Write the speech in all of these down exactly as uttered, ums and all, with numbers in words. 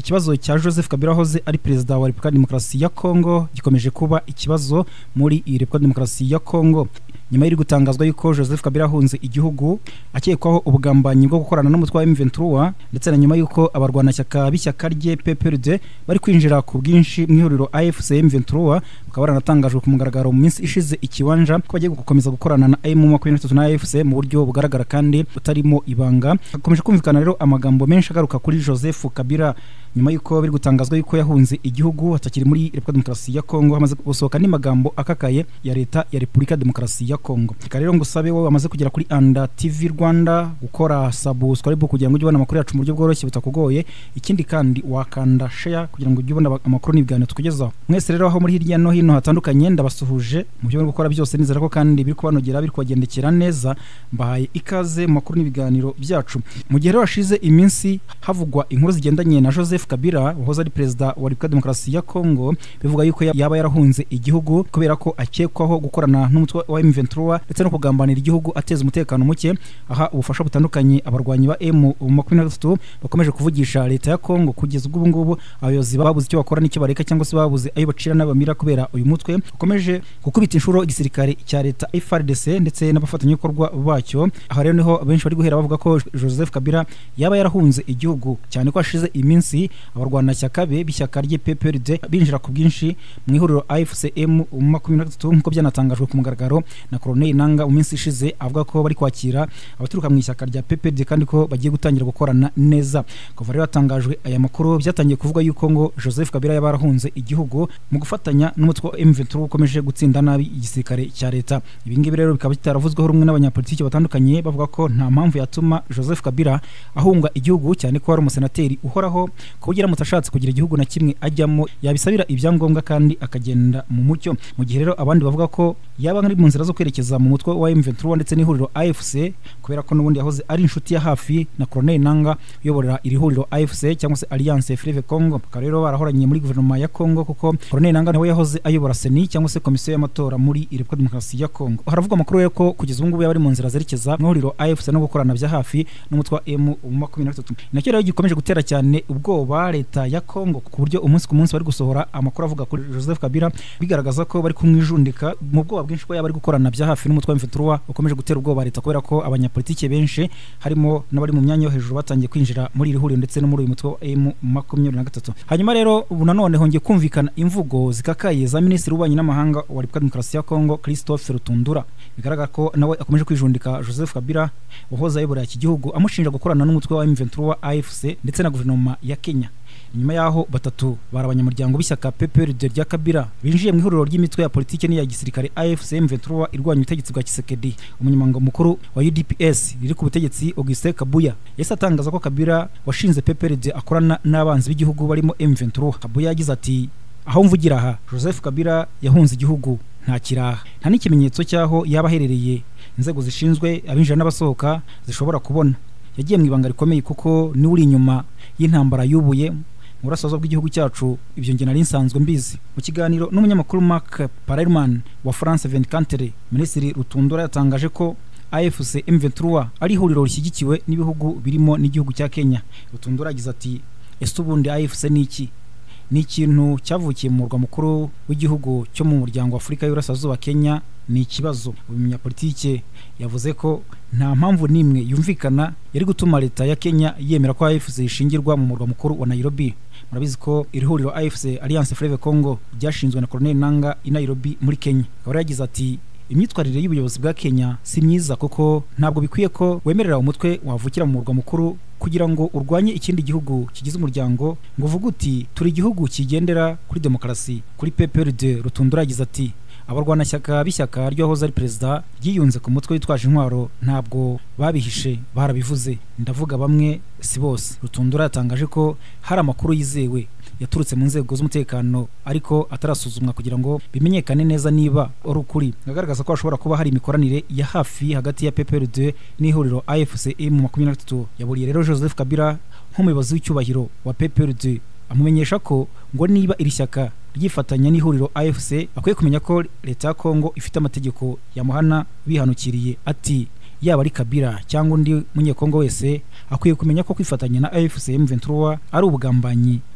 ikibazo cya Joseph Kabila hoze ari perezida wa Repubulika Demokarasi ya Kongo gikomeje kuba ikibazo muri Repubulika Demokarasi ya Kongo nyuma y'iri gutangazwa yuko Joseph Kabila ahunze igihugu akekwaho ubugambanyi bwo gukorana n'umutwe wa M vingt-trois ndetse na nyuma yuko abarwana cyaka b'ishyaka rye P P R D bari kwinjira ku bwinshi mu ihuriro A F C M vingt-trois bakaba baranatangajwe ku mugaragaro mu minsi ishize ikiwanja ko bagiye gukomeza gukorana na M makumyabiri na gatatu na A F C mu buryo bugaragara kandi butarimo ibanga. Hakomeje kumvikana rero amagambo menshi agaruka kuri Joseph Kabila nyuma yuko biri gutangazwa yuko yahunze igihugu atakiri muri Repubulika Demokarasi ya Kongo, hamaze gusohoka n'amagambo akakaye ya leta ya Repubulika Demokarasi ya Kongo. Rero ngusabe wowe wamaze kugera kuri Anda T V Rwanda gukora subscribe kugira ngo ujye ubona amakuru yacu mu buryo bworoshye butakugoye, ikindi kandi wakanda share kugira ngo ujye ubona amakuru n'ibiganiro tukugezaho. Mwese rero aho muri hirya no hino hatandukanye ndabasuhuje mu byo gukora byose, nizera ko kandi biri kubanogera biri kubagendekera neza. Mbahaye ikaze mu makuru n'ibiganiro byacu. Mu gihe rero hashize iminsi havugwa inkuru zigendanye na Joseph Kabila wahoze ari perezida wa Repubulika Demokarasi ya Kongo, bivuga yuko yaba yarahunze igihugu kubera ko akekwaho gukorana n'umutwe wa M vingt-trois ndetse no kugambanira igihugu ateza umutekano muke, aha ubufasha butandukanye abarwanyi ba M makumyabiri na gatatu bakomeje kuvugisha leta ya Kongo kugeza ubwo ngubu abayobozi babuze icyo bakora n'icyo bareka cyangwa se babuze ayo bacira n'abamira kubera uyu mutwe ukomeje gukubita inshuro igisirikare cya leta F R D C ndetse n'abafatanyabikorwa bacyo. Aha rero niho benshi bari guhera bavuga ko Joseph Kabila yaba yarahunze igihugu, cyane ko hashize iminsi abarwana cyaka be b'ishyaka rye P P R D binjira ku bwinshi mu ihuriro A F C M makumyabiri na gatatu nk'uko byanatangajwe ku mugaragaro na Colonel Nanga mu minsi ishize, avuga ko bari kwakira abaturuka mu ishyaka rya P P R D kandi ko bagiye gutangira gukorana neza. Kuva rero hatangajwe aya makuru byatangiye kuvuga yuko ngo Joseph Kabila yaba yarahunze igihugu mu gufatanya n'umutwe wa M vingt-trois ukomeje gutsinda nabi igisirikare cya leta. Ibi ngibi rero bikaba bitaravuzweho rumwe n'abanyapolitiki batandukanye bavuga ko nta mpamvu yatuma Joseph Kabila ahunga igihugu, cyane ko ari umusenateri uhoraho kugira mutashatse kugira igihugu na kimwe ajyamo yabisabira ibyangombwa kandi akagenda mu mucyo. Mu gihe rero abandi bavuga ko yaba ari mu nzira zo kwerekeza mu mutwe wa M vingt-trois ndetse n'ihuriro A F C kubera ko n'ubundi yahoze ari inshuti ya hafi na Colonel Nanga uyoborera iri huriro A F C cyangwa se Alliance Fleuve Congo. Bakaba rero barahoranye muri guverinoma ya Kongo kuko Colonel Nanga nawe yahoze ayobora Seni cyangwa se komisiyo y'amatora muri Repubulika Demokarasi ya Kongo. Haravugwa amakuru yuko kugeza ubu ngubu yaba ari mu nzira zerekeza mu huriro A F C no gukorana bya hafi n'umutwe wa M makumyabiri na gatatu. Nacyo rero gikomeje gutera cyane ubwoba leta ya Kongo ku buryo umunsi ku munsi bari gusohora amakuru avuga kuri Joseph Kabila bigaragaza ko bari kumwijundika mu bwoba bwinshi ko yaba ari gukorana bya hafi n'umutwe wa M vingt-trois ukomeje gutera ubwoba leta kubera ko abanyapolitike benshi harimo n'abari mu myanya yo hejuru batangiye kwinjira muri iri huriro ndetse no muri uyu mutwe wa M makumyabiri na gatatu. Hanyuma rero ubu nanone hongeye kumvikana imvugo zikakaye za Minisitiri w'Ububanyi n'Amahanga wa Repubulika Demokarasi ya Kongo Christophe Rutundura, bigaragara ko nawe akomeje kwijundika Joseph Kabila wahoze ayobora iki gihugu amushinja gukorana n'umutwe wa M vingt-trois A F C ndetse na guverinoma ya Kenya. Nyuma yaho batatu barabanyamuryango b'ishyaka P P R D rya Kabila binjiye mu ihuriro ry'imitwe ya politike n'iya gisirikare A F C M vingt-trois irwanya ubutegetsi bwa Tshisekedi. Umunyamabanga mukuru wa U D P S riri ku butegetsi Augustin Kabuya yese atangaza ko Kabila washinze P P R D akorana n'abanzi b'igihugu barimo M vingt-trois. Kabuya yagize ati aho mvugira aha Joseph Kabila yahunze igihugu nta kiraha, nta n'ikimenyetso cyaho yaba aherereye inzego zishinzwe abinjira n'abasohoka zishobora kubona. Yagiye mu ibanga rikomeye kuko ni uri inyuma y'intambara yubuye mu burasirazuba bw'igihugu cyacu, ibyo nge nari nsanzwe mbizi. Mu kiganiro n'umunyamakuru Marc Parelman wa France vingt-quatre, Minisitiri Rutundura yatangaje ko A F C M vingt-trois ari ihuriro rishyigikiwe n'ibihugu birimo n'igihugu cya Kenya. Rutundura yagize ati ese ubundi A F C ni iki? Ni ikintu cyavukiye mu murwa mukuru w'igihugu cyo mu muryango wa Afurika y'Uburasirazuba Kenya. Ni ikibazo. Uyu munyapolitike yavuze ko nta mpamvu nimwe yumvikana yari gutuma leta ya Kenya yemera ko A F C ishingirwa mu murwa mukuru wa Nairobi. Murabizi ko iri huriro A F C Alliance Fleuve Congo ryashinzwe na Colonel Nanga i Nairobi muri Kenya. Akaba yagize ati imyitwarire y'ubuyobozi bwa Kenya si myiza kuko ntabwo bikwiye ko wemerera umutwe wavukira mu murwa mukuru kugira ngo urwanye ikindi gihugu kigize umuryango ngo uvuge uti turi igihugu kigendera kuri demokarasi. Kuri P P R D Rutundura yagize ati abarwana cyaka b'ishyaka ryahoze ari perezida ryiyunze ku mutwe witwaje intwaro ntabwo babihishe, barabivuze. Ndavuga bamwe si bose. Rutundura yatangaje ko hari amakuru yizewe yaturutse mu nzego z'umutekano ariko atarasuzumwa kugira ngo bimenyekane neza niba ari ukuri. Agaragaza ko hashobora kuba hari imikoranire ya hafi hagati ya P P R D n'ihuriro A F C M makumyabiri na gatatu. Yaburiye rero Joseph Kabila nk'umuyobozi w'icyubahiro wa P P R D amumenyesha ko ngo niba iri shyaka ryifatanya n'ihuriro A F C akwiye kumenya ko leta ya Kongo ifite amategeko yamuhana bihanukiriye. Ati yaba ari Kabila cyangwa undi munyekongo wese akwiye kumenya ko kwifatanya na A F C M vingt-trois ari ubugambanyi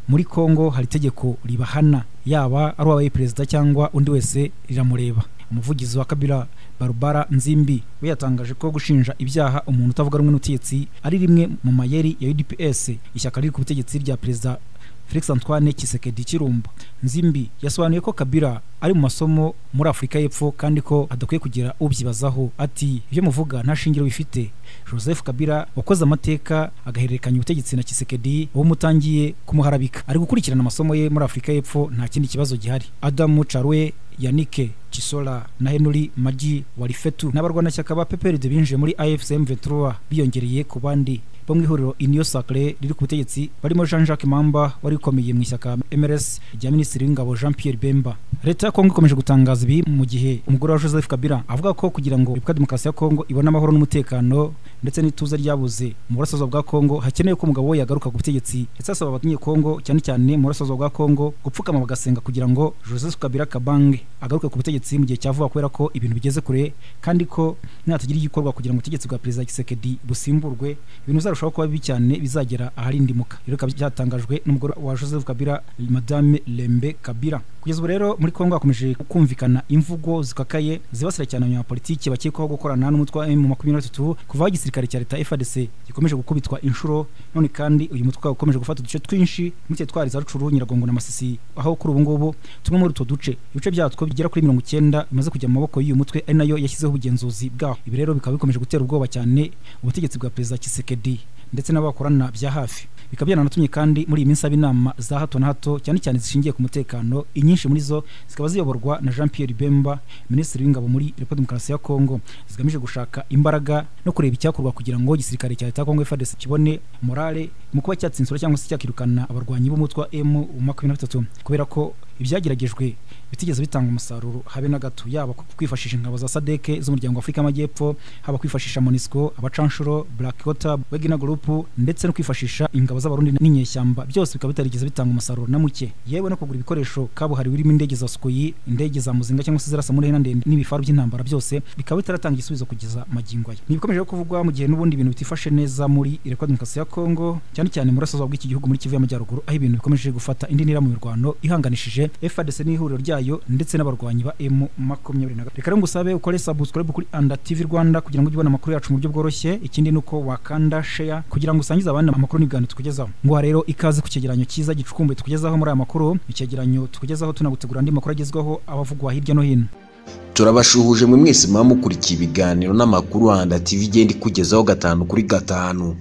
muri Kongo hari itegeko ribahana yaba ari uwabaye perezida cyangwa undi wese riramureba. Umuvugizi wa Kabila Barbara Nzimbi we yatangaje ko gushinja ibyaha umuntu utavuga rumwe n'ubutegetsi ari rimwe mu mayeri ya U D P S, ishyaka riri ku butegetsi rya perezida Felix Antoine Tshisekedi Chilombo. Nzimbi yasobanuye ko Kabila ari mu masomo muri Afrika y'Epfo kandi ko adakwiye kugira ubyibazaho. Ati ibyo muvuga nta shingiro bifite. Joseph Kabila wakoze amateka agahererekanya ubutegetsi na Tshisekedi wo mutangiye kumuharabika ari gukurikirana amasomo ye muri Afrika y'Epfo, nta kindi kibazo gihari. Adamu Charwe, Yannick Chisola na Henry Maji Warifetu n'abarwanashyaka ba P P R D binjiye muri A F C M vingt-trois biyongereye ku bandi bo mu ihuriro Union Sacrée riri ku butegetsi barimo Jean-Jacques Mamba wari ukomeye mu ishyaka M R S rya Minisitiri w'Ingabo Jean Pierre Bemba. Leta ya Kongo ikomeje gutangaza ibi mu gihe umugore wa Joseph Kabila avuga ko kugira ngo Repubulika Demokarasi ya Kongo ibone amahoro n'umutekano ndetse n'ituze ryabuze mu burasirazuba bwa Kongo hakenewe ko umugabo we yagaruka ku butegetsi. Ndetse asaba abatinye Kongo cyane cyane mu burasirazuba bwa Kongo gupfukama bagasenga kugira ngo Joseph Kabila Kabange agaruke ku butegetsi mu gihe cyavuga kubera ko ibintu bigeze kure kandi ko natagira igikorwa kugira ngo ubutegetsi bwa Perezida Tshisekedi busimburwe ibintu bizarushaho kuba bibi cyane bizagera aharindimuka. Rero byatangajwe n'umugore wa Joseph Kabila Madame Lembe Kabila. Kugeza ubu rero muri Kongo hakomeje kumvikana imvugo zikakaye zibasira cyane abanyapolitiki bakekwaho gukorana n'umutwe wa M makumyabiri na gatatu kuva igisirikare cya leta F A R D C gikomeje gukubitwa inshuro, none kandi uyu mutwe ukomeje gufata uduce twinshi muri Tetwari za Rucuru, Nyiragongo na Masisi, aho kuri ubu ngubu tumwe muri utwo duce ibice byatwo bigera kuri mirongo icyenda bimaze kujya mu maboko y'uyu mutwe ari nayo yashyizeho ubugenzuzi bwaho. Ibi rero bikaba bikomeje gutera ubwoba cyane ubutegetsi bwa Perezida Tshisekedi ndetse n'abakorana bya hafi. Bikaba byanatumye kandi muri iyi minsi abinama za hato na hato cyane cyane zishingiye ku mutekano, inyinshi muri zo zikaba ziyoborwa na Jean Pierre Bemba, Minisitiri w'Ingabo muri Repubulika Demokarasi ya Kongo, zigamije gushaka imbaraga no kureba icyakorwa kugira ngo igisirikare cya leta ya Kongo F A R D C kibone morale mu kuba cyatsinsura cyangwa se cyakirukana abarwanyi b'umutwe wa M makumyabiri na gatatu, kubera ko ibyageragejwe bitigeze bitanga umusaruro habe na gato, yaba kwifashisha ingabo za Sadeke z'umuryango wa Afrika y'Amajyepfo, haba kwifashisha MONUSCO, abacanshuro, Black Water, Wagner Group ndetse no kwifashisha ingabo z'abarundi n'inyeshyamba, byose bikaba bitarigeze bitanga umusaruro na muke. Yewe no kugura ibikoresho kabuhari birimo indege za Sukhoi, indege za Muzinga cyangwa se zirasa muri hena ndende n'ibifaru by'intambara, byose bikaba bitaratanga igisubizo kugeza magingo aya. Nibikomeje kuvugwa mu gihe n'ubundi ibintu bitifashe neza muri Repubulika Demokarasi ya Kongo, cyane cyane mu burasirazuba bw'iki gihugu muri Kivu y'Amajyaruguru, aho ibintu bikomeje gufata indi ntera mu mirwano ihanganishije F A R D C n'ihuriro ryayo ndetse n'abarwanyi ba M makumyabiri na gatatu. Reka rero ngusabe ukore subscribe kuri Anda T V Rwanda kugira ngo ubone amakuru yacu mu buryo bworoshye. Ikindi nuko wakanda share kugira ngo usangize abandi amakuru n'ibigano tukugezaho. Ngo rero ikaze ku cyegeranyo cyiza gicukumbuye tukugezaho muri aya makuru, icyegeranyo tukugezaho tunagutegura andi makuru agezweho abavugwa hirya no hino. Turabashuhuje mu mwese mwamukurikiye ibiganiro n'amakuru Anda T V igenda ikugezaho gatanu kuri gatanu.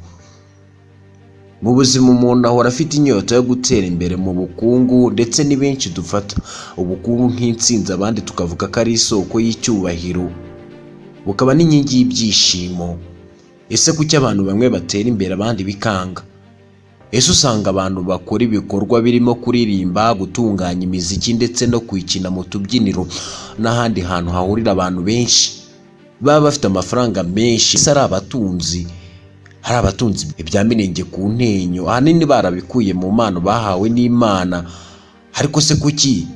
Mu buzima umuntu ahora afite inyota yo gutera imbere mu bukungu, ndetse ni benshi dufata ubukungu nk'intsinzi, abandi tukavuga ko ari isoko y'icyubahiro, bukaba n'inkingi y'ibyishimo. Ese kuki abantu bamwe batera imbere abandi bikanga? Ese usanga abantu bakora ibikorwa birimo kuririmba, gutunganya imiziki ndetse no kwikina mu tubyiniro n'ahandi hantu hahurira abantu benshi baba bafite amafaranga menshi, ese ari abatunzi? Hari abatunzi ibya mirenge ku ntenyo, ahanini barabikuye mu mpano bahawe n'Imana. Ariko se kuki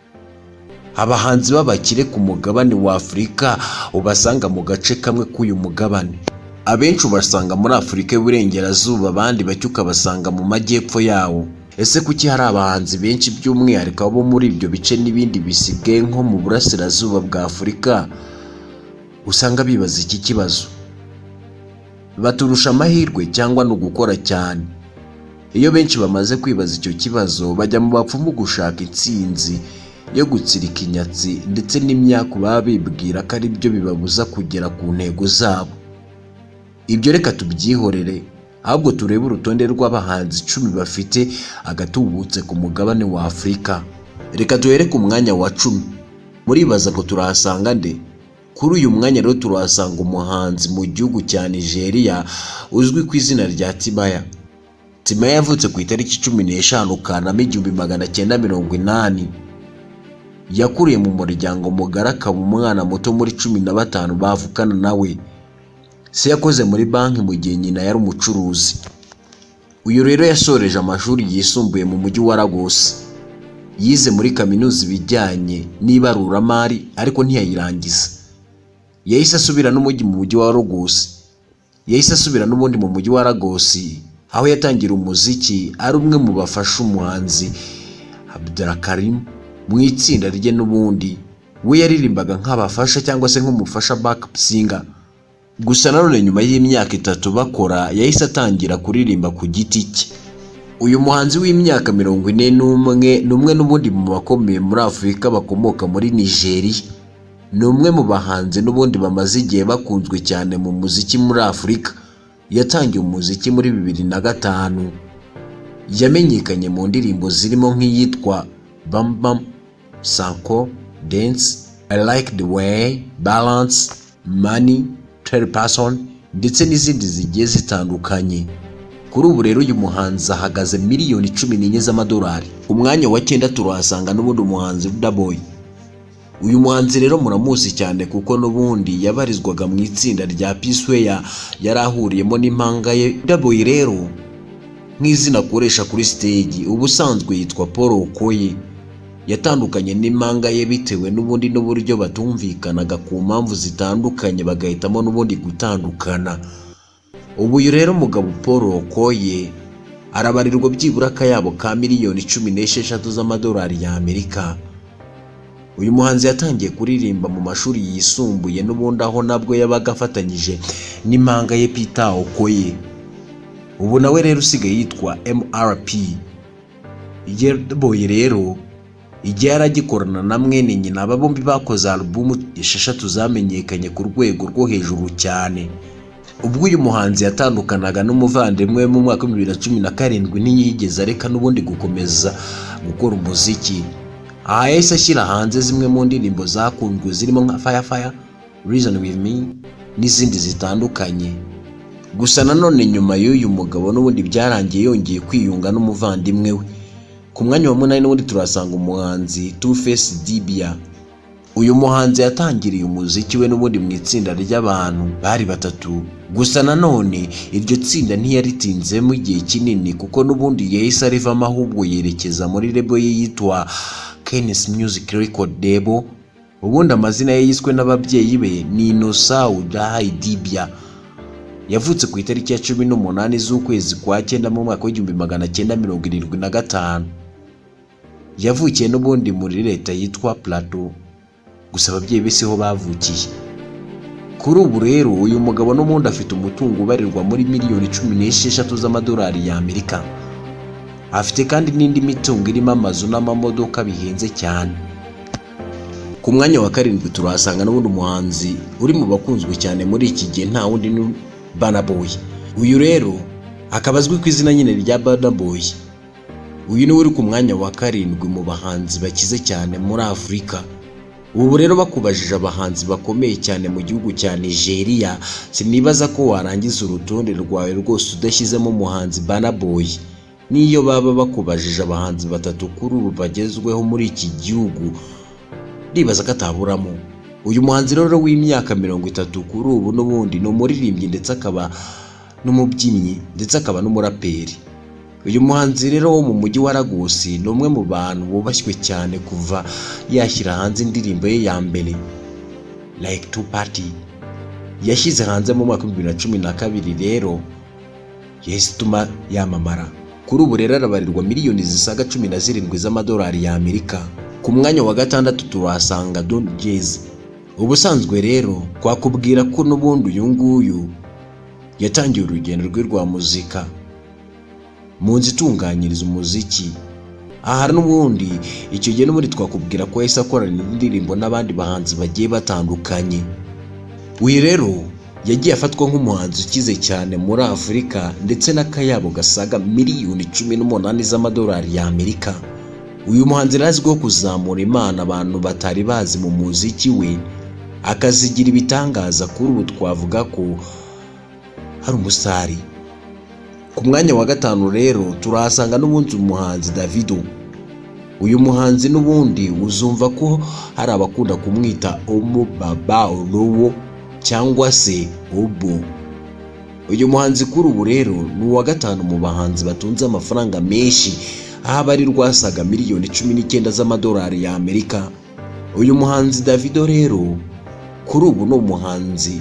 abahanzi b'abakire ku mugabane wa Afurika ubasanga mu gace kamwe k'uyu mugabane? Abenshi ubasanga muri Afurika y'Uburengerazuba, abandi bacyo ukabasanga mu majyepfo yawo. Ese kuki hari abahanzi benshi by'umwihariko abo muri ibyo bice n'ibindi bisigaye nko mu burasirazuba bwa Afurika usanga bibaza iki kibazo? Baturusha amahirwe cyangwa no gukora cyane? Iyo benshi bamaze kwibaza icyo kibazo, bajya mu bapfumu gushaka intsinzi yo gutsirika inyatsi ndetse n'imyaka baba bibwira ko ari byo bibabuza kugera ku ntego zabo. Ibyo reka tubyihorere, ahubwo turebe urutonde rw'abahanzi icumi bafite agatubutse ku mugabane wa Afurika. Reka duhere ku mwanya wa cumi. Muribaza ko turahasanga nde? Kuri uyu mwanya rero turahasanga umuhanzi mu gihugu cya Nigeria uzwi ku izina rya Timaya. Timaya yavutse ku itariki cumi n'eshanu Kanama igihumbi magana cyenda mirongo inani. Yakuriye mu muryango mugari, akaba umwana muto muri cumi na batanu bavukana nawe. Se yakoze muri banki mu gihe nyina yari umucuruzi. Uyu rero yasoreje amashuri yisumbuye mu mujyi wa Lagos. Yize muri kaminuza ibijyanye n'ibaruramari ariko ntiyayirangiza. Yahise asubira n'umujyi mu mujyi wa Lagos. Yahise asubira n'ubundi mu mujyi wa Lagos aho yatangira umuziki ari umwe mu bafasha umuhanzi Abdulkarim mu itsinda rye. N'ubundi we yaririmbaga nk'abafasha cyangwa se nk'umufasha backup singer. Gusa nanone nyuma y'imyaka itatu bakora yahise atangira kuririmba ku giti cye. Uyu muhanzi w'imyaka mirongo ine n'umwe n'umwe n'ubundi mu bakomeye muri Afurika bakomoka muri Nigeria. Ni umwe mu bahanzi n'ubundi bamaze igihe bakunzwe cyane mu muziki muri Afurika. Yatangiye umuziki muri bibiri na gatanu. Yamenyekanye mu ndirimbo zirimo nk'iyitwa Bam Bam, Sanko, Dance, I Like the Way, Balance, Money, Third Person ndetse n'izindi zigiye zitandukanye. Kuri ubu rero uyu muhanzi ahagaze miliyoni cumi n'enye z'amadolari. Umwanya wa cyenda turahasanga n'ubundi umuhanzi Burna Boy. Uyu muhanzi rero muramuzi cyane kuko n'ubundi yabarizwaga mu itsinda rya P-Square yari ahuriyemo n'impanga ye. Burna Boy rero nk'izina akoresha kuri stage ubusanzwe yitwa Paul Okoye. Yatandukanye n'impanga ye bitewe n'ubundi n'uburyo batumvikanaga ku mpamvu zitandukanye bagahitamo n'ubundi gutandukana. Ubu uyu rero mugabo Paul Okoye arabarirwa byibura akayabo ka miliyoni cumi n'esheshatu z'amadolari ya Amerika. Uyu muhanzi yatangiye kuririmba mu mashuri yisumbuye n'ubundi aho nabwo yabaga afatanyije n'impanga ye Peter Okoye. Ubu nawe rero usigaye yitwa M R P. Burna Boy rero igihe yaragikorana na mwene nyina, aba bombi bakoze album esheshatu zamenyekanye ku rwego rwo hejuru cyane. Ubwo uyu muhanzi yatandukanaga n'umuvandimwe mu mwaka wa bibiri na cumi na karindwi ntiyigeze areka n'ubundi gukomeza gukora umuziki. Aha yahise ashyira hanze zimwe mu ndirimbo zakunzwe zirimo nka Fire Fire, Reason With Me n'izindi zitandukanye. Gusa nanone nyuma y'uyu mugabo n'ubundi byarangiye yongeye kwiyunga n'umuvandimwe we. Ku mwanya wa munani n'ubundi turasanga umuhanzi Two Face Dibia. Uyu muhanzi yatangiriye umuziki we n'ubundi mu itsinda ry'abantu bari batatu. Gusa nanone iryo tsinda ntiyaritinzemo igihe kinini kuko n'ubundi yahise arivamo ahubwo yerekeza muri label ye yitwa Kenes Music Record Label. Ubundi amazina ye yiswe n'ababyeyi be ni Innocent Udahaye Dibia. Yavutse ku itariki ya cumi n'umunani z'ukwezi kwa cyenda mu mwaka w'igihumbi magana cyenda mirongo irindwi na gatanu. Yavukiye n'ubundi muri leta yitwa Plateau. Gusa ababyeyi be siho bavukiye. Kuri ubu rero uyu mugabo n'ubundi afite umutungo ubarirwa muri miliyoni cumi n'esheshatu z'amadolari ya Amerika. Afite kandi n'indi mitungo irimo amazu n'amamodoka bihenze cyane. Ku mwanya wa karindwi turahasanga n'ubundi umuhanzi uri mu bakunzwe cyane muri iki gihe nta wundi ni Burna Boy. Uyu rero akaba azwi ku izina nyine rya Burna Boy. Uyu niwe uri ku mwanya wa karindwi mu bahanzi bakize cyane muri Afurika. Ubu rero bakubajije abahanzi bakomeye cyane mu gihugu cya Nigeria, sinibaza ko warangiza urutonde rwawe rwose udashyizemo umuhanzi Burna Boy. Niyo baba bakubajije abahanzi batatu kuri ubu bagezweho muri iki gihugu, ndibaza ko ataburamo. Uyu muhanzi rero w'imyaka mirongo itatu kuri ubu n'ubundi ni umuririmbyi ndetse akaba n'umubyinnyi ndetse akaba n'umuraperi. Uyu muhanzi rero wo mu mujyi wa Lagos ni umwe mu bantu bubashywe cyane kuva yashyira hanze indirimbo ye ya mbere Like Two Party. Yashyize hanze mu mwaka wa bibiri na cumi na kabiri rero yahise ituma yamamara. Kuri ubu rero arabarirwa miliyoni zisaga cumi na zirindwi z'amadolari ya Amerika. Ku mwanya wa gatandatu turahasanga Don Jazzy. Ubusanzwe rero kwakubwira ko n'ubundi uyu nguyu yatangiye urugendo rwe rwa muzika mu nzu itunganyiriza umuziki. Aha n'ubundi icyo gihe n'ubundi twakubwira ko yahise akorana indirimbo n'abandi bahanzi bagiye batandukanye. Uyu rero yagiye afatwa nk'umuhanzi ukize cyane muri Afurika ndetse n'akayabo gasaga miliyoni cumi n'umunani z'amadolari ya Amerika. Uyu muhanzi azwiho kuzamura Imana abantu batari bazi mu muziki we, akazigira ibitangaza. Kuri ubu twavuga ko hari umusari. Ku mwanya wa gatanu rero turahasanga n'ubundi umuhanzi Davido. Uyu muhanzi n'ubundi uzumva ko hari abakunda kumwita Omo Baba Olowo cyangwa se Obo. Uyu muhanzi kuri ubu rero ni uwa gatanu mu bahanzi batunze amafaranga menshi, aho abari rwasaga miliyoni cumi n'icyenda z'amadolari ya Amerika. Uyu muhanzi Davido rero kuri ubu ni umuhanzi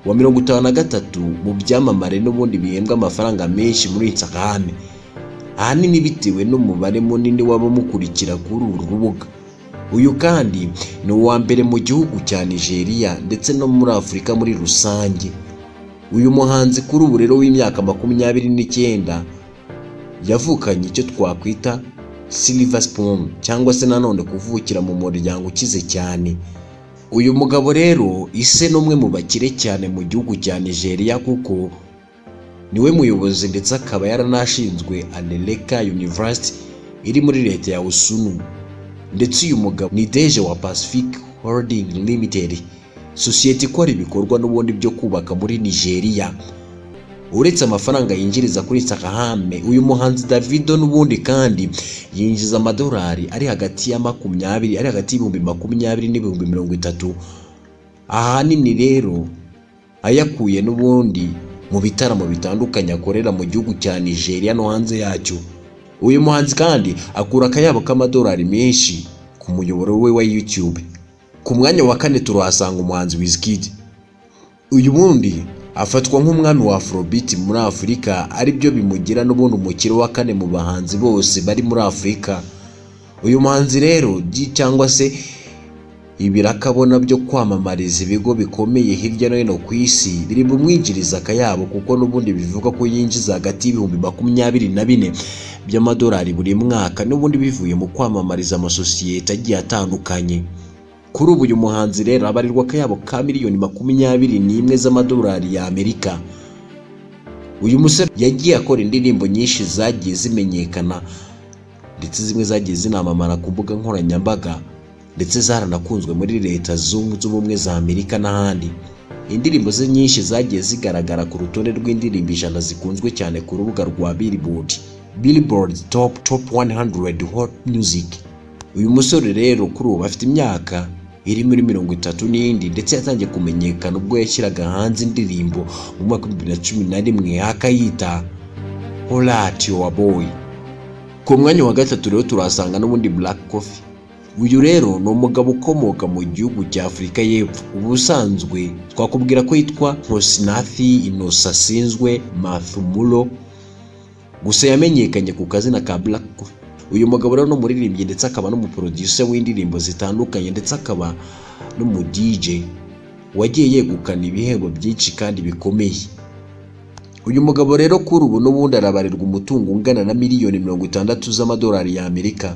wa mirongo itanu na gatatu mu byamamare n'ubundi bihembwa amafaranga menshi muri Instagram, ahanini bitewe n'umubare munini w'abamukurikira kuri uru rubuga. Uyu kandi ni uwa mbere mu gihugu cya Nigeria ndetse no muri Afurika muri rusange. Uyu muhanzi kuri ubu rero w'imyaka makumyabiri n'icyenda yavukanye icyo twakwita silver spoon cyangwa se nanone kuvukira mu muryango ukize cyane. Uyu mugabo rero ise n'umwe mu bakire cyane mu gihugu cya Nigeria kuko niwe muyobozi ndetse akaba yaranashinzwe Aneleka University iri muri leta ya Usunu. Ndetse uyu mugabo ni deje wa Pacific Holding Limited, sosiyete ikora ibikorwa n'ubundi byo kubaka muri Nigeria. Uretse amafaranga yinjiriza kuri Instagram, uyu muhanzi Davido n'ubundi kandi yinjiza amadolari ari hagati ya makumyabiri ari hagati y'ibihumbi makumyabiri n'ibihumbi mirongo itatu. Ahanini rero ayakuye n'ubundi mu bitaramo bitandukanye akorera mu gihugu cya Nigeria no hanze yacyo. Uyu muhanzi kandi akura akayabo k'amadolari menshi ku muyoboro we wa YouTube. Ku mwanya wa kane turahasanga umuhanzi Wizkid. Uyu wundi afatwa nk'umwami wa Afrobeat muri Afurika, ari byo bimugira n'ubundi umukire wa kane mu bahanzi bose bari muri Afurika. Uyu muhanzi rero cyangwa se ibirakabona byo kwamamariza ibigo bikomeye hirya no hino ku isi biri bumwinjiriza akayabo, kuko n'ubundi bivuga ko yinjiza hagati y'ibihumbi makumyabiri na bine by'amadolari buri mwaka, n'ubundi bivuye mu kwamamariza amasosiyete agiye atandukanye. Kuri ubu uyu muhanzi rero abarirwa akayabo ka miliyoni makumyabiri n'imwe z'amadolari ya Amerika. Uyu musore yagiye akora indirimbo nyinshi zagiye zimenyekana ndetse zimwe zagiye zinamamara ku mbuga nkoranyambaga ndetse zaranakunzwe muri leta zunze ubumwe za Amerika n'ahandi. Indirimbo ze nyinshi zagiye zigaragara ku rutonde rw'indirimbo ijana zikunzwe cyane ku rubuga rwa Billboard Billboard Top Top one hundred Hot Music. Uyu musore rero kuri ubu afite imyaka iri muri mirongo itatu n'indi ndetse yatangiye kumenyekana ubwo yashyiraga hanze indirimbo mu mwaka wa bibiri na cumi na rimwe akayita Holla at Your Boy. Ku mwanya wa gatatu rero turasanga n'ubundi Black Coffee. Uyu rero ni umugabo ukomoka mu gihugu cya Afurika y'Epfo. Ubusanzwe twakubwira ko yitwa Nkosinathi Innocent Sinzwe Mathumulo, gusa yamenyekanye ku kazina ka Black Coffee. Uyu mugabo rero no muririmbyi ndetse akaba n'umuproducer w'indirimbo zitandukanye ndetse akaba n'umu D J wagiye yegukana ibihembo byinshi kandi bikomeye. Uyu mugabo rero kuri ubu n'ubundi arabarirwa umutungo ungana na miliyoni mirongo itandatu z'amadolari ya Amerika.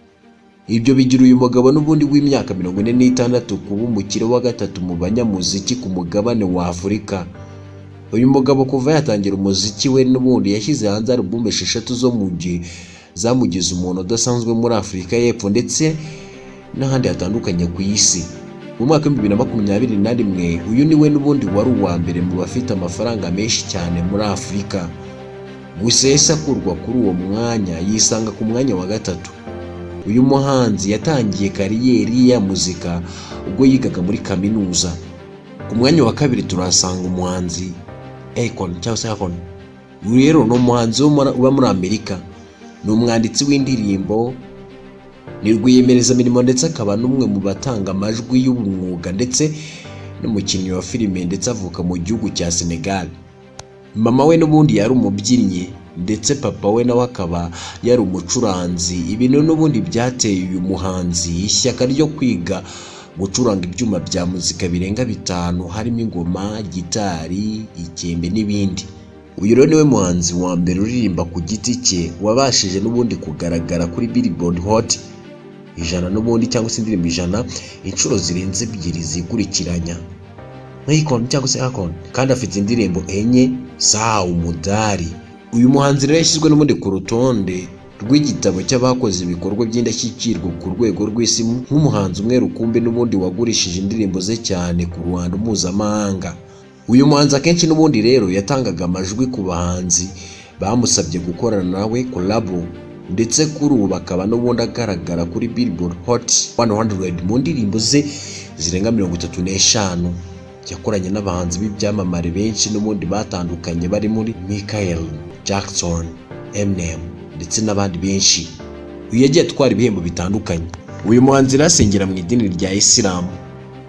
Ibyo bigira uyu mugabo n'ubundi w'imyaka mirongo ine n'itandatu kuba umukire wa gatatu mu banyamuziki ku mugabane wa Afurika. Uyu mugabo kuva yatangira umuziki we n'ubundi yashyize hanze album esheshatu zo mu gihe zamugize umuntu udasanzwe muri Afurika y'Epfo ndetse n'ahandi hatandukanye ku isi. Mu mwaka wa bibiri na makumyabiri na rimwe uyu niwe n'ubundi wari uwa mbere mu bafite amafaranga menshi cyane muri Afurika. Gusa yahise akurwa kuri uwo mwanya yisanga ku mwanya wa gatatu. Uyu muhanzi yatangiye kariyeri ya muzika ubwo yigaga muri kaminuza. Ku mwanya wa kabiri turasanga umuhanzi Akon cyangwa se Akon. Uyu rero ni umuhanzi uba muri Amerika, ni umwanditsi w'indirimbo, ni rwiyemerezamirimo ndetse akaba n'umwe mu batanga amajwi y'umwuga ndetse n'umukinnyi wa filime ndetse avuka mu gihugu cya Senegal. Mama we n'ubundi yari umubyinnyi ndetse papa we nawe akaba yari umucuranzi. Ibintu n'ubundi byateye uyu muhanzi ishyaka ryo kwiga gucuranga ibyuma bya muzika birenga bitanu harimo ingoma, gitari, ikembe n'ibindi. Uyu rero niwe muhanzi wa mbere uririmba ku giti cye wabashije n'ubundi kugaragara kuri Billboard Hot ijana n'ubundi cyangwa se indirimbo ijana inshuro zirenze ebyiri zikurikiranya. Akon cyangwa se Akon kandi afite indirimbo enye za umudari. Uyu muhanzi rero yashyizwe n'ubundi ku rutonde rw'igitabo cy'abakoze ibikorwa by'indashyikirwa ku rwego rw'isi nk'umuhanzi umwe rukumbi n'ubundi wagurishije indirimbo ze cyane ku ruhando mpuzamahanga. Uyu muhanzi akenshi n'ubundi rero yatangaga amajwi ku bahanzi bamusabye gukorana nawe collabo ndetse kuri ubu bakaba n'ubundi agaragara kuri Billboard Hot one hundred mu ndirimbo ze zirenga mirongo itatu n'eshanu. Yakoranye n'abahanzi b'ibyamamare benshi n'ubundi batandukanye bari muri Michael Jackson, Eminem ndetse n'abandi benshi. Uyu yagiye atwara ibihembo bitandukanye. Uyu muhanzi rasengera mu idini rya Islam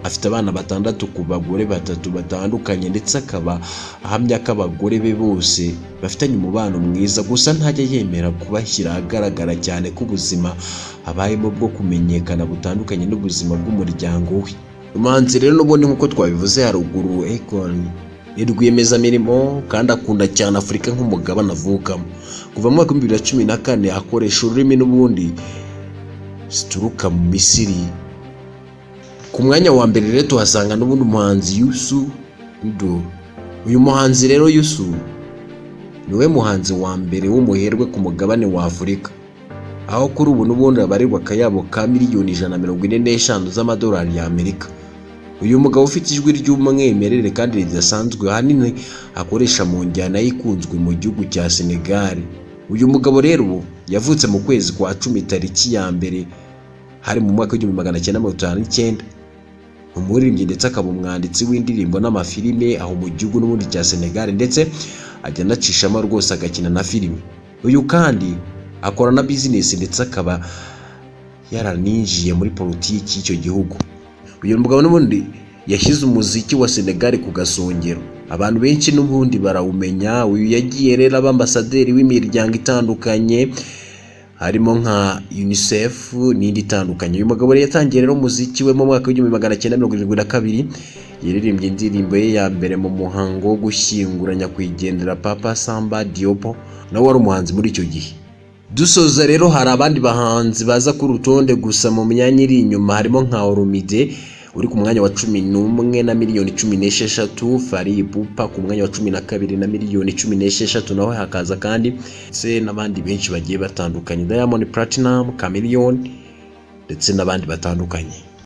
afite abana batandatu ku bagore batatu batandukanye, ndetse akaba ahamya ko abagore be bose bafitanye umubano mwiza, gusa ntajya yemera kubashyira ahagaragara cyane ko ubuzima abayemo bwo kumenyekana butandukanye n'ubuzima bw'umuryango we. Umuhanzi rero n'ubundi nk'uko twabivuze haruguru, Akon ni rwiyemezamirimo kandi akunda cyane Afurika nk'umugabane avukamo. Kuva mu mwaka w'ibihumbi bibiri na cumi na kane akoresha ururimi n'ubundi zituruka mu Misiri. Ku mwanya wa mbere rero tuhasanga n'ubundi umuhanzi Youssou N'Dour. Uyu muhanzi rero Youssou niwe muhanzi wa mbere w'umuherwe ku mugabane wa Afurika, aho kuri ubu n'ubundi abarirwa akayabo ka miliyoni ijana na mirongo ine n'eshanu z'amadolari y'Amerika. Uyu mugabo ufite ijwi ry'umwimerere kandi ridasanzwe ahanini akoresha mu njyana yikunzwe mu gihugu cya Senegal. Uyu mugabo rero yavutse mu kwezi kwa cumi tariki ya mbere hari mu mwaka w'igihumbi magana cyenda mirongo itanu n'icyenda. Umuririmbyi ndetse akaba umwanditsi w'indirimbo n'amafilime aho mu gihugu n'ubundi cya Senegal, ndetse ajya anacishamo rwose agakina na filime. Uyu kandi akora na business ndetse akaba yaraninjiye muri politiki y'icyo gihugu. Uyu mugabo n'ubundi yashyize umuziki wa Senegal ku gasongero, abantu benshi n'ubundi barawumenya. Uyu yagiye rero aba ambasaderi w'imiryango itandukanye harimo nka UNICEF n'indi itandukanye. Uyu mugabo rero yatangiye rero umuziki we mu mwaka w'igihumbi magana cyenda mirongo irindwi na kabiri. Yaririmbye indirimbo ye ya mbere mu muhango wo gushyingura nyakwigendera Papa Samba Diop, nawe wari umuhanzi muri icyo gihe. Dusoza rero hari abandi bahanzi baza ku rutonde, gusa mu myanya iri inyuma harimo nka Olomide uri ku mwanya wa cumi n'umwe na miliyoni cumi n'esheshatu, Fally Ipupa ku mwanya wa cumi na kabiri na miliyoni cumi n'esheshatu, naho hakaza kandi se n'abandi benshi bagiye batandukanye, Diamond Platinum, Chameleone ndetse n'abandi batandukanye.